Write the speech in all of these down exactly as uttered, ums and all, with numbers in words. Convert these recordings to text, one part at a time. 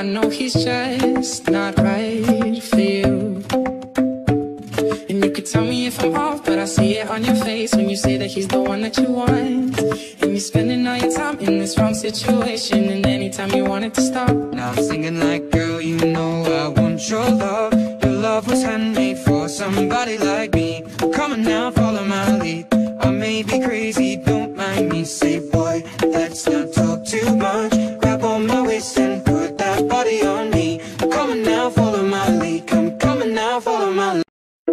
know he's just not right for you. And you could tell me if I'm off, but I see it on your face when you say that he's the one that you want. And you're spending all your time in this wrong situation, and anytime you want it to stop. Now I'm singing like, girl, you know I want your love. Your love was handmade for somebody like me. Come on now, follow my lead. I may be crazy, don't mind me. Say, boy, let's not talk too much. Grab on my waist and put that body on me. Come on now, follow my lead. Come, come on now, follow my lead.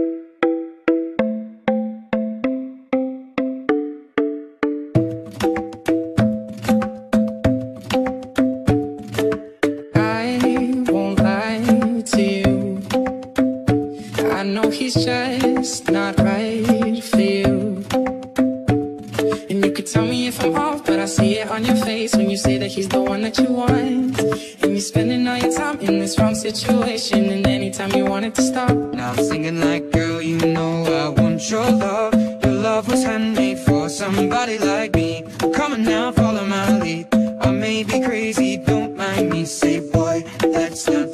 I know he's just not right for you. And you could tell me if I'm off, but I see it on your face when you say that he's the one that you want. And you're spending all your time in this wrong situation, and anytime you want it to stop. Now I'm singing like, girl, you know I want your love. Your love was handmade for somebody like me. Come on now, follow my lead. I may be crazy, don't mind me. Say, boy, let's not